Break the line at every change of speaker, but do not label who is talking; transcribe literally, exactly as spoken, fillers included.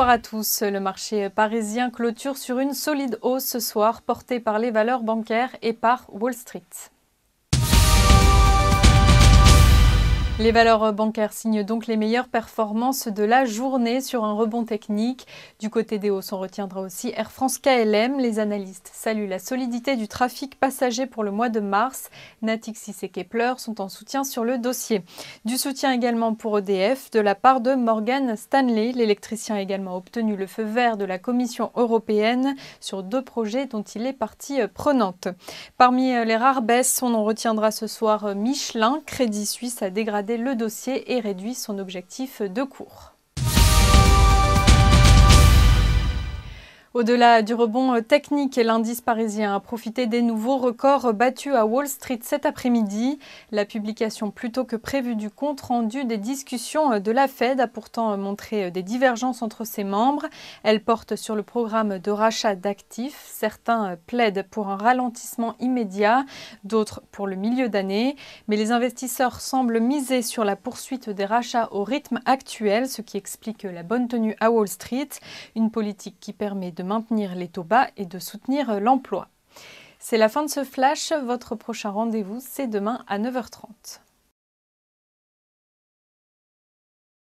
Bonsoir à tous. Le marché parisien clôture sur une solide hausse ce soir, portée par les valeurs bancaires et par Wall Street. Les valeurs bancaires signent donc les meilleures performances de la journée sur un rebond technique. Du côté des hausses, on retiendra aussi Air France K L M. Les analystes saluent la solidité du trafic passager pour le mois de mars. Natixis et Kepler sont en soutien sur le dossier. Du soutien également pour E D F de la part de Morgan Stanley. L'électricien a également obtenu le feu vert de la Commission européenne sur deux projets dont il est partie prenante. Parmi les rares baisses, on en retiendra ce soir Michelin. Crédit Suisse a dégradé le dossier et réduit son objectif de cours. Au-delà du rebond technique, l'indice parisien a profité des nouveaux records battus à Wall Street cet après-midi. La publication plutôt que prévue du compte-rendu des discussions de la Fed a pourtant montré des divergences entre ses membres. Elle porte sur le programme de rachat d'actifs. Certains plaident pour un ralentissement immédiat, d'autres pour le milieu d'année. Mais les investisseurs semblent miser sur la poursuite des rachats au rythme actuel, ce qui explique la bonne tenue à Wall Street. Une politique qui permet de maintenir les taux bas et de soutenir l'emploi. C'est la fin de ce flash. Votre prochain rendez-vous, c'est demain à neuf heures trente.